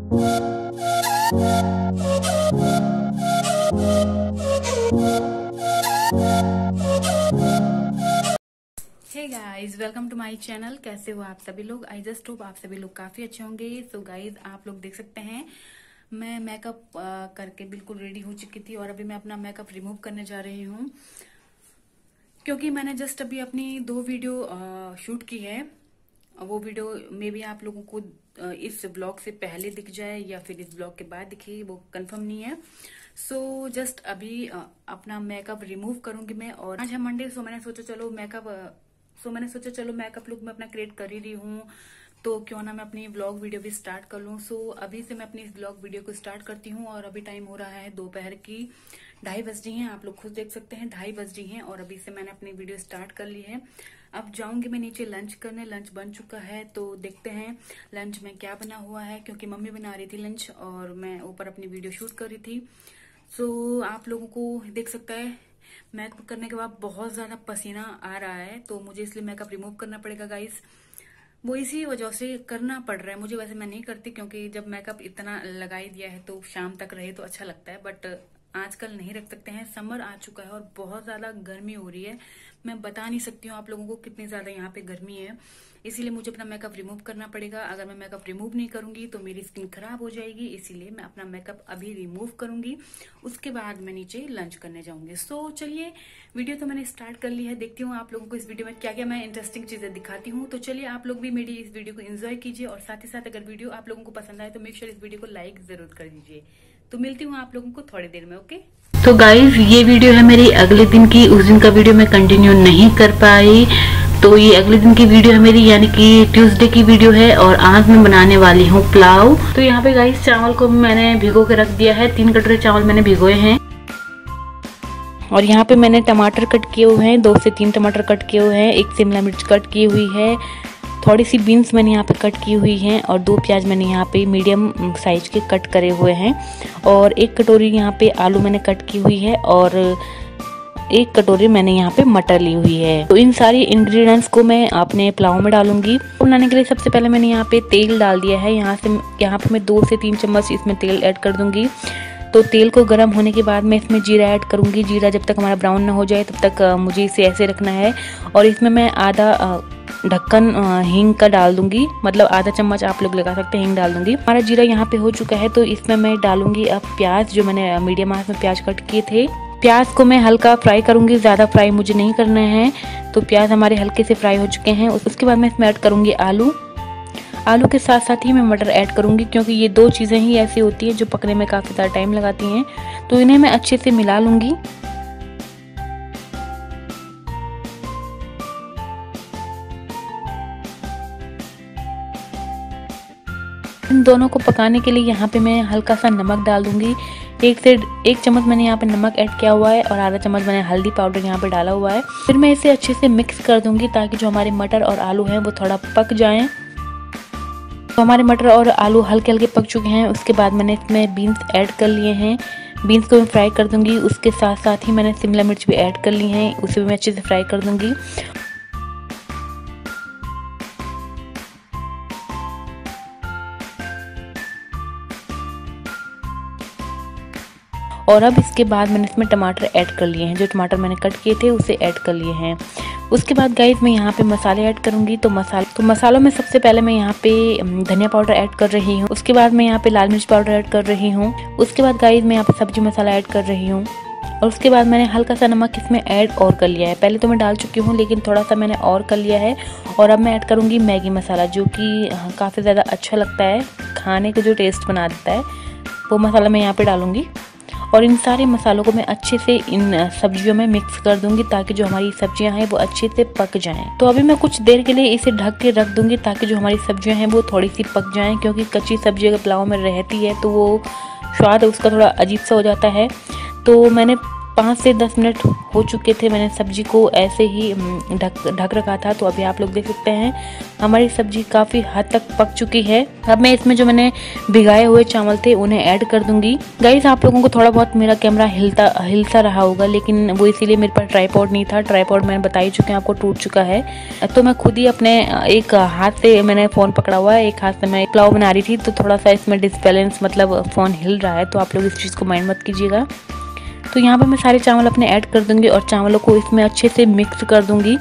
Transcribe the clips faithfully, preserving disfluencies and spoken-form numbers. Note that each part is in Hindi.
Hey guys, welcome to my channel. कैसे हो आप सभी लोग? आई जस्ट होप आप सभी लोग काफी अच्छे होंगे। सो गाइस, आप लोग देख सकते हैं मैं मेकअप करके बिल्कुल रेडी हो चुकी थी और अभी मैं अपना मेकअप रिमूव करने जा रही हूँ, क्योंकि मैंने जस्ट अभी अपनी दो वीडियो शूट की है। वो वीडियो मे भी आप लोगों को इस ब्लॉग से पहले दिख जाए या फिर इस ब्लॉग के बाद दिखे, वो कंफर्म नहीं है। सो so, जस्ट अभी अपना मेकअप रिमूव करूंगी मैं। और आज है मंडे, सो मैंने सोचा चलो मेकअप सो मैंने सोचा चलो मेकअप लुक मैं अपना क्रिएट कर ही रही हूँ, तो क्यों ना मैं अपनी व्लॉग वीडियो भी स्टार्ट कर लूँ। सो so, अभी से मैं अपनी इस व्लॉग वीडियो को स्टार्ट करती हूँ और अभी टाइम हो रहा है दोपहर की ढाई बज रही हैं। आप लोग खुद देख सकते हैं ढाई बज रही हैं और अभी से मैंने अपनी वीडियो स्टार्ट कर ली है। अब जाऊंगी मैं नीचे लंच करने। लंच बन चुका है, तो देखते हैं लंच में क्या बना हुआ है, क्योंकि मम्मी बना रही थी लंच और मैं ऊपर अपनी वीडियो शूट कर रही थी। सो so, आप लोगों को देख सकता है मेकअप करने के बाद बहुत ज्यादा पसीना आ रहा है, तो मुझे इसलिए मेकअप रिमूव करना पड़ेगा गाइस। वो इसी वजह से करना पड़ रहा है मुझे। वैसे मैं नहीं करती, क्योंकि जब मेकअप इतना लगा ही दिया है तो शाम तक रहे तो अच्छा लगता है, बट आजकल नहीं रख सकते हैं। समर आ चुका है और बहुत ज्यादा गर्मी हो रही है। मैं बता नहीं सकती हूँ आप लोगों को कितनी ज्यादा यहाँ पे गर्मी है, इसीलिए मुझे अपना मेकअप रिमूव करना पड़ेगा। अगर मैं मेकअप रिमूव नहीं करूंगी तो मेरी स्किन खराब हो जाएगी, इसीलिए मैं अपना मेकअप अभी रिमूव करूंगी। उसके बाद मैं नीचे लंच करने जाऊंगी। सो so, चलिए, वीडियो तो मैंने स्टार्ट कर ली है। देखती हूँ आप लोगों को इस वीडियो में क्या क्या मैं इंटरेस्टिंग चीजें दिखाती हूँ। तो चलिए, आप लोग भी मेरी इस वीडियो को एंजॉय कीजिए और साथ ही साथ अगर वीडियो आप लोगों को पसंद आए तो मेक श्योर इस वीडियो को लाइक जरूर कर दीजिए। तो मिलती हूँ आप लोगों को थोड़ी देर में। ओके, तो गाइज, ये वीडियो है मेरी अगले दिन की। उस दिन का वीडियो मैं कंटिन्यू नहीं कर पाई, तो ये अगले दिन की वीडियो है मेरी, यानी कि ट्यूसडे की वीडियो है। और आज मैं बनाने वाली हूँ पुलाव। तो यहाँ पे गाइज चावल को मैंने भिगो के रख दिया है। तीन कटोरे चावल मैंने भिगोए हैं। और यहाँ पे मैंने टमाटर कट किए हुए हैं, दो से तीन टमाटर कट किए हुए हैं, एक शिमला मिर्च कट की हुई है, थोड़ी सी बीन्स मैंने यहाँ पे कट की हुई हैं और दो प्याज मैंने यहाँ पे मीडियम साइज के कट करे हुए हैं। और एक कटोरी यहाँ पे आलू मैंने कट की हुई है और एक कटोरी मैंने यहाँ पे मटर ली हुई है। तो इन सारी इंग्रेडिएंट्स को मैं अपने पुलाव में डालूंगी। बनाने के लिए सबसे पहले मैंने यहाँ पे तेल डाल दिया है। यहाँ से यहाँ पे मैं दो से तीन चम्मच इसमें तेल ऐड कर दूंगी। तो तेल को गर्म होने के बाद मैं इसमें जीरा ऐड करूंगी। जीरा जब तक हमारा ब्राउन ना हो जाए तब तक मुझे इसे ऐसे रखना है। और इसमें मैं आधा ढक्कन हींग का डाल दूंगी, मतलब आधा चम्मच आप लोग लगा सकते हैं हींग डाल दूंगी। हमारा जीरा यहाँ पे हो चुका है, तो इसमें मैं डालूंगी अब प्याज, जो मैंने मीडियम आंच में प्याज कट किए थे। प्याज को मैं हल्का फ्राई करूंगी, ज्यादा फ्राई मुझे नहीं करना है। तो प्याज हमारे हल्के से फ्राई हो चुके हैं। उसके बाद मैं इसमें ऐड करूंगी आलू। आलू के साथ साथ ही मैं मटर ऐड करूंगी, क्योंकि ये दो चीजें ही ऐसी होती हैं जो पकने में काफी ज्यादा टाइम लगाती हैं। तो इन्हें मैं अच्छे से मिला लूंगी। इन दोनों को पकाने के लिए यहाँ पे मैं हल्का सा नमक डाल दूंगी। एक से एक चम्मच मैंने यहाँ पे नमक ऐड किया हुआ है और आधा चम्मच मैंने हल्दी पाउडर यहाँ पे डाला हुआ है। फिर मैं इसे अच्छे से मिक्स कर दूंगी, ताकि जो हमारे मटर और आलू हैं वो थोड़ा पक जाएं। तो हमारे मटर और आलू हल्के हल्के पक चुके हैं। उसके बाद मैंने इसमें बीन्स ऐड कर लिए हैं। बीन्स को मैं फ्राई कर दूंगी। उसके साथ साथ ही मैंने शिमला मिर्च भी ऐड कर ली हैं, उसे भी मैं अच्छे से फ्राई कर दूंगी। और अब इसके बाद मैंने इसमें टमाटर ऐड कर लिए हैं। जो टमाटर मैंने कट किए थे उसे ऐड कर लिए हैं। उसके बाद गाइस मैं यहाँ पे मसाले ऐड करूंगी। तो मसाले तो मसालों में सबसे पहले मैं यहाँ पे धनिया पाउडर ऐड कर रही हूँ। उसके बाद मैं यहाँ पे लाल मिर्च पाउडर ऐड कर रही हूँ। उसके बाद गाइस मैं यहाँ पे सब्जी मसाला ऐड कर रही हूँ। और उसके बाद मैंने हल्का सा नमक इसमें ऐड और कर लिया है। पहले तो मैं डाल चुकी हूँ, लेकिन थोड़ा सा मैंने और कर लिया है। और अब मैं ऐड करूँगी मैगी मसाला, जो कि काफ़ी ज़्यादा अच्छा लगता है, खाने को जो टेस्ट बना देता है, वो मसाला मैं यहाँ पे डालूंगी। और इन सारे मसालों को मैं अच्छे से इन सब्जियों में मिक्स कर दूंगी, ताकि जो हमारी सब्जियां हैं वो अच्छे से पक जाएं। तो अभी मैं कुछ देर के लिए इसे ढक के रख दूंगी, ताकि जो हमारी सब्जियां हैं वो थोड़ी सी पक जाएं, क्योंकि कच्ची सब्जी अगर पुलाव में रहती है तो वो स्वाद उसका थोड़ा अजीब सा हो जाता है। तो मैंने पाँच से दस मिनट हो चुके थे, मैंने सब्जी को ऐसे ही ढक ढक रखा था। तो अभी आप लोग देख सकते हैं हमारी सब्जी काफ़ी हद तक पक चुकी है। अब मैं इसमें जो मैंने भिगाए हुए चावल थे उन्हें ऐड कर दूंगी। गाइस आप लोगों को थोड़ा बहुत मेरा कैमरा हिलता हिलसा रहा होगा, लेकिन वो इसीलिए मेरे पास ट्राइपॉड नहीं था। ट्राइपॉड मैंने बता ही चुके हैं आपको, टूट चुका है। तो मैं खुद ही अपने एक हाथ से मैंने फ़ोन पकड़ा हुआ है, एक हाथ से मैं पुलाव बना रही थी, तो थोड़ा सा इसमें डिसबैलेंस मतलब फ़ोन हिल रहा है, तो आप लोग इस चीज़ को माइंड मत कीजिएगा। तो यहाँ पर मैं सारे चावल अपने ऐड कर दूंगी और चावलों को इसमें अच्छे से मिक्स कर दूंगी।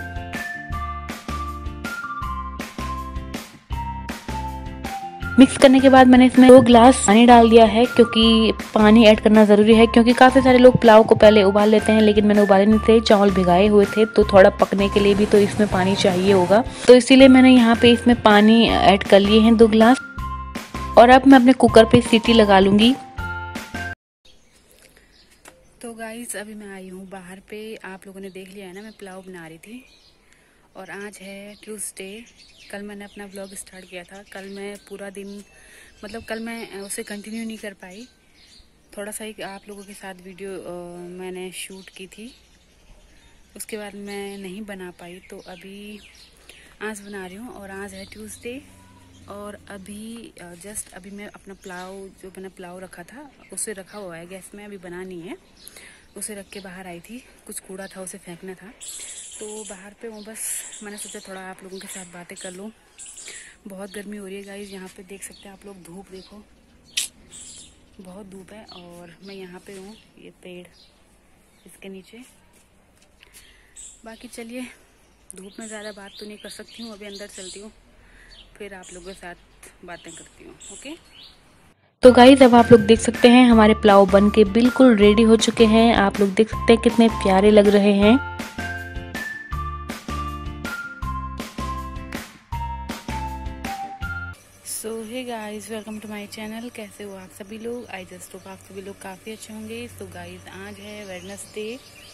मिक्स करने के बाद मैंने इसमें दो ग्लास पानी डाल दिया है, क्योंकि पानी ऐड करना ज़रूरी है, क्योंकि काफ़ी सारे लोग पुलाव को पहले उबाल लेते हैं, लेकिन मैंने उबाले नहीं थे, चावल भिगाए हुए थे, तो थोड़ा पकने के लिए भी तो इसमें पानी चाहिए होगा। तो इसीलिए मैंने यहाँ पे इसमें पानी ऐड कर लिए हैं दो ग्लास। और अब मैं अपने कुकर पे सीटी लगा लूँगी। तो गाइस अभी मैं आई हूँ बाहर पे, आप लोगों ने देख लिया है ना, मैं पुलाव बना रही थी। और आज है ट्यूसडे। कल मैंने अपना व्लॉग स्टार्ट किया था, कल मैं पूरा दिन मतलब कल मैं उसे कंटिन्यू नहीं कर पाई। थोड़ा सा ही आप लोगों के साथ वीडियो आ, मैंने शूट की थी, उसके बाद मैं नहीं बना पाई। तो अभी आज बना रही हूँ और आज है ट्यूसडे। और अभी जस्ट अभी मैं अपना पुलाव जो मैंने पुलाव रखा था उसे रखा हुआ है गैस में, अभी बनानी है। उसे रख के बाहर आई थी, कुछ कूड़ा था उसे फेंकना था, तो बाहर पे वो बस मैंने सोचा थोड़ा आप लोगों के साथ बातें कर लूँ। बहुत गर्मी हो रही है गाइस, यहाँ पे देख सकते हैं आप लोग, धूप देखो, बहुत धूप है। और मैं यहाँ पे हूँ, ये पेड़ इसके नीचे। बाकी चलिए, धूप में ज़्यादा बात तो नहीं कर सकती हूँ, अभी अंदर चलती हूँ, फिर आप लोगों के साथ बातें करती हूँ। ओके। तो गाइस अब आप लोग देख सकते हैं हमारे पुलाव बन के बिल्कुल रेडी हो चुके हैं। आप लोग देख सकते हैं कितने प्यारे लग रहे हैं। So hey guys, welcome to my channel. कैसे हो आप सभी लोग? आई जस्ट होप आप सभी लोग काफ़ी अच्छे होंगे। सो गाइस आज है वेडनेसडे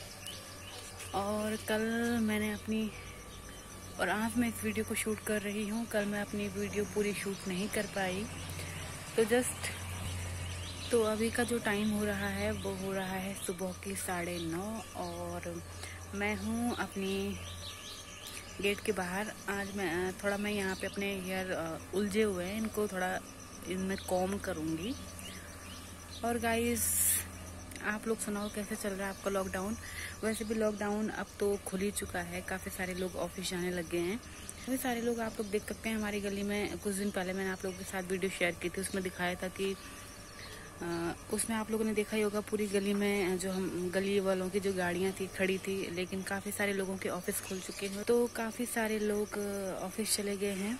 और कल मैंने अपनी और आज मैं इस वीडियो को शूट कर रही हूँ। कल मैं अपनी वीडियो पूरी शूट नहीं कर पाई, तो जस्ट तो अभी का जो टाइम हो रहा है वो हो रहा है सुबह की साढ़े नौ और मैं हूँ अपनी गेट के बाहर। आज मैं थोड़ा मैं यहाँ पे अपने हेयर उलझे हुए हैं, इनको थोड़ा इनमें कॉम करूँगी। और गाइस आप लोग सुनाओ कैसे चल रहा है आपका लॉकडाउन? वैसे भी लॉकडाउन अब तो खुल ही चुका है, काफ़ी सारे लोग ऑफिस जाने लग गए हैं। काफ़ी सारे लोग आप लोग देख सकते हैं हमारी गली में। कुछ दिन पहले मैंने आप लोगों के साथ वीडियो शेयर की थी, उसमें दिखाया था कि आ, उसमें आप लोगों ने देखा ही होगा, पूरी गली में जो हम गली वालों की जो गाड़ियां थी खड़ी थी, लेकिन काफ़ी सारे लोगों के ऑफिस खुल चुके हैं, तो काफ़ी सारे लोग ऑफिस चले गए हैं।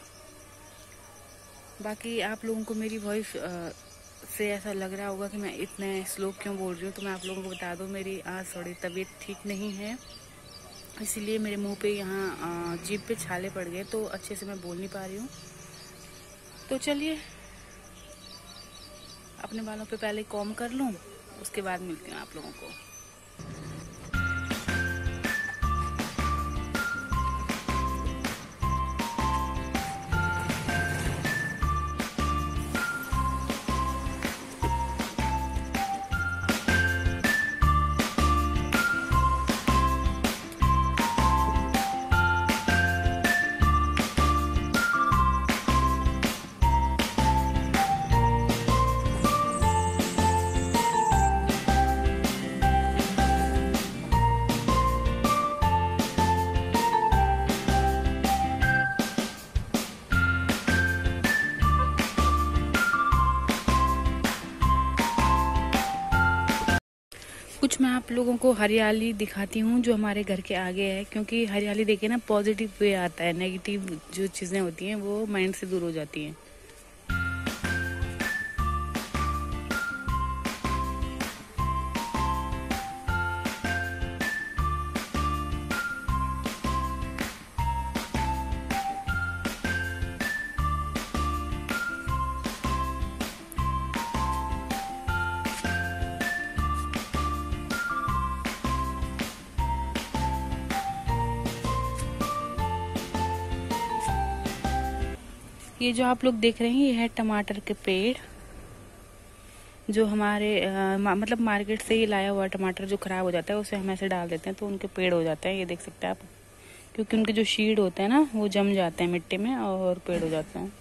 बाकी आप लोगों को मेरी वॉइस से ऐसा लग रहा होगा कि मैं इतने स्लो क्यों बोल रही हूँ, तो मैं आप लोगों को बता दूँ, मेरी आज थोड़ी तबीयत ठीक नहीं है, इसीलिए मेरे मुंह पे यहाँ जीभ पे छाले पड़ गए, तो अच्छे से मैं बोल नहीं पा रही हूँ। तो चलिए अपने बालों पे पहले कॉम कर लूँ, उसके बाद मिलती हूँ आप लोगों को। कुछ मैं आप लोगों को हरियाली दिखाती हूँ जो हमारे घर के आगे है, क्योंकि हरियाली देखे ना पॉजिटिव वे आता है, नेगेटिव जो चीज़ें होती हैं वो माइंड से दूर हो जाती हैं। ये जो आप लोग देख रहे हैं ये है टमाटर के पेड़, जो हमारे आ, मा, मतलब मार्केट से ही लाया हुआ टमाटर जो खराब हो जाता है उसे हम ऐसे डाल देते हैं तो उनके पेड़ हो जाते हैं। ये देख सकते हैं आप, क्योंकि उनके जो शीड होते हैं ना वो जम जाते हैं मिट्टी में और पेड़ हो जाते हैं।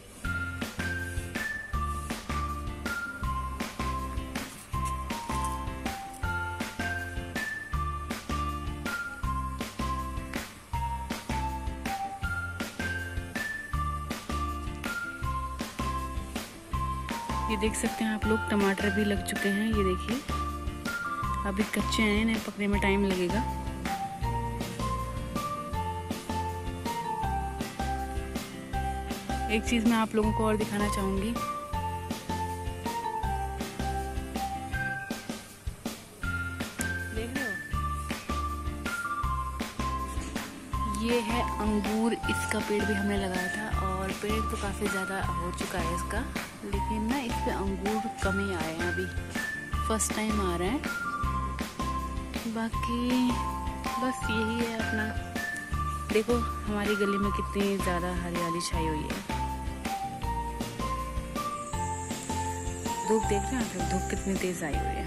ये देख सकते हैं आप लोग, टमाटर भी लग चुके हैं। ये देखिए अभी कच्चे हैं, इन्हें पकने में टाइम लगेगा। एक चीज मैं आप लोगों को और दिखाना चाहूंगी। देख रहे हो, ये है अंगूर। इसका पेड़ भी हमने लगाया था और पेड़ तो काफी ज्यादा हो चुका है इसका, लेकिन ना इस पे अंगूर कम ही आए हैं, अभी फर्स्ट टाइम आ रहे हैं। बाकी बस यही है अपना। देखो हमारी गली में कितनी ज़्यादा हरियाली छाई हुई है। धूप देख रहे हैं आप लोग, धूप कितनी तेज आई हुई है।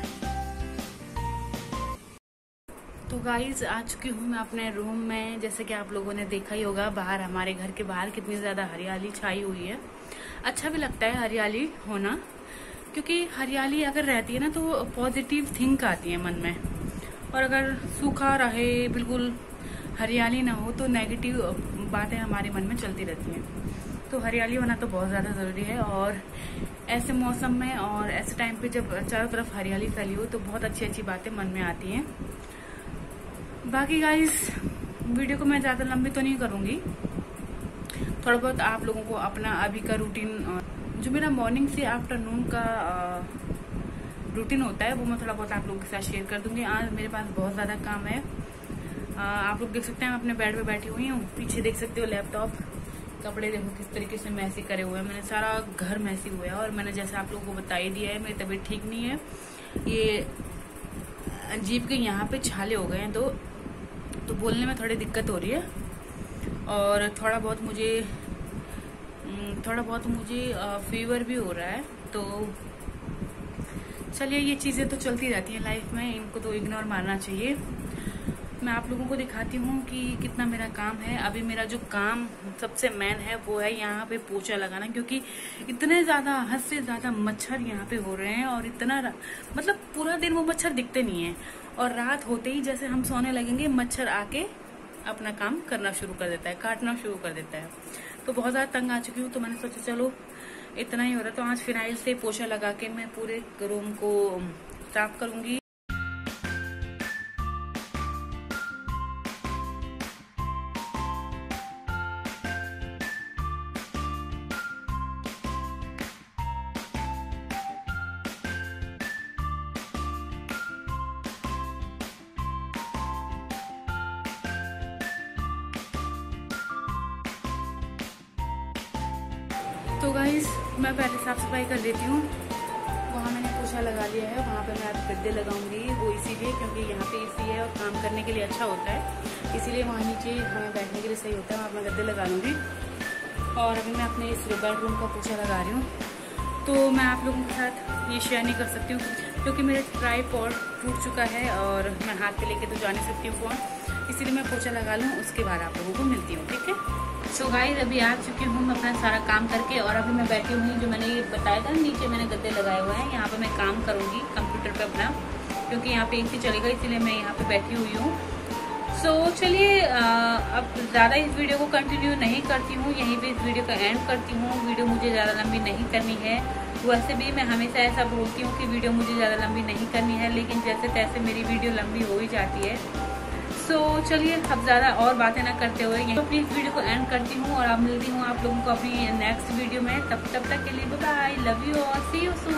तो गाइज आ चुकी हूँ मैं अपने रूम में। जैसे कि आप लोगों ने देखा ही होगा, बाहर हमारे घर के बाहर कितनी ज़्यादा हरियाली छाई हुई है। अच्छा भी लगता है हरियाली होना, क्योंकि हरियाली अगर रहती है ना तो पॉजिटिव थिंक आती है मन में, और अगर सूखा रहे, बिल्कुल हरियाली ना हो, तो नेगेटिव बातें हमारे मन में चलती रहती हैं। तो हरियाली होना तो बहुत ज़्यादा ज़रूरी है, और ऐसे मौसम में और ऐसे टाइम पे जब चारों तरफ हरियाली फैली हो तो बहुत अच्छी अच्छी बातें मन में आती हैं। बाकी गाइस वीडियो को मैं ज़्यादा लंबी तो नहीं करूँगी, थोड़ा बहुत आप लोगों को अपना अभी का रूटीन, जो मेरा मॉर्निंग से आफ्टरनून का रूटीन होता है, वो मैं थोड़ा बहुत आप लोगों के साथ शेयर कर दूंगी। आज मेरे पास बहुत ज़्यादा काम है। आ, आप लोग देख सकते हैं मैं अपने बेड पे बैठी हुई हूँ, पीछे देख सकते हो लैपटॉप, कपड़े देखो किस तरीके से मैसी करे हुए हैं। मैंने सारा घर मैसी हुआ है, और मैंने जैसे आप लोगों को बता ही दिया है, मेरी तबीयत ठीक नहीं है। ये जीभ के यहाँ पे छाले हो गए हैं, तो तो बोलने में थोड़ी दिक्कत हो रही है, और थोड़ा बहुत मुझे थोड़ा बहुत मुझे फीवर भी हो रहा है। तो चलिए, ये चीज़ें तो चलती रहती हैं लाइफ में, इनको तो इग्नोर मारना चाहिए। मैं आप लोगों को दिखाती हूँ कि कितना मेरा काम है। अभी मेरा जो काम सबसे मेन है वो है यहाँ पे पोछा लगाना, क्योंकि इतने ज़्यादा, हद से ज़्यादा मच्छर यहाँ पे हो रहे हैं, और इतना मतलब पूरा दिन वो मच्छर दिखते नहीं है, और रात होते ही जैसे हम सोने लगेंगे मच्छर आके अपना काम करना शुरू कर देता है, काटना शुरू कर देता है। तो बहुत ज़्यादा तंग आ चुकी हूँ, तो मैंने सोचा चलो इतना ही हो रहा, तो आज फिनाइल से पोछा लगा के मैं पूरे रूम को साफ करूंगी। तो गाइस मैं पहले साफ सफाई कर देती हूँ। वहाँ मैंने पोछा लगा लिया है, वहाँ पे मैं आज गद्दे लगाऊंगी। वो इसीलिए क्योंकि यहाँ पे एसी है और काम करने के लिए अच्छा होता है, इसीलिए वहाँ नीचे हमें बैठने के लिए सही होता है। वहाँ मैं गद्दे लगा लूँगी, और अभी मैं अपने इस बेडरूम का पोछा लगा रही हूँ। तो मैं आप लोगों के साथ ये शेयर नहीं कर सकती हूँ, क्योंकि मेरा ट्राइपॉड टूट चुका है और मैं हाथ पे लेके तो जा नहीं सकती हूँ फ़ोन, इसीलिए मैं पोछा लगा लूँ, उसके बाद आप लोगों को मिलती हूँ, ठीक है। सो गाइस अभी आ चुकी हूँ मैं अपना सारा काम करके, और अभी मैं बैठी हुई, जो मैंने ये बताया था नीचे मैंने गद्दे लगाए हुए हैं, यहाँ पे मैं काम करूँगी कंप्यूटर पे अपना, क्योंकि यहाँ पे एसी चलेगा, इसीलिए मैं यहाँ पे बैठी हुई हूँ। सो so, चलिए अब ज़्यादा इस वीडियो को कंटिन्यू नहीं करती हूँ, यहीं पे इस वीडियो का एंड करती हूँ। वीडियो मुझे ज़्यादा लंबी नहीं करनी है, वैसे भी मैं हमेशा ऐसा बोलती हूँ कि वीडियो मुझे ज़्यादा लंबी नहीं करनी है, लेकिन जैसे तैसे मेरी वीडियो लंबी हो ही जाती है। सो so, चलिए अब ज़्यादा और बातें ना करते हुए यहीं अपनी इस वीडियो को एंड करती हूँ, और अब मिलती हूँ आप लोगों को अपनी नेक्स्ट वीडियो में। तब तब तक के लिए बाय बाय, लव यू और सी यू सून।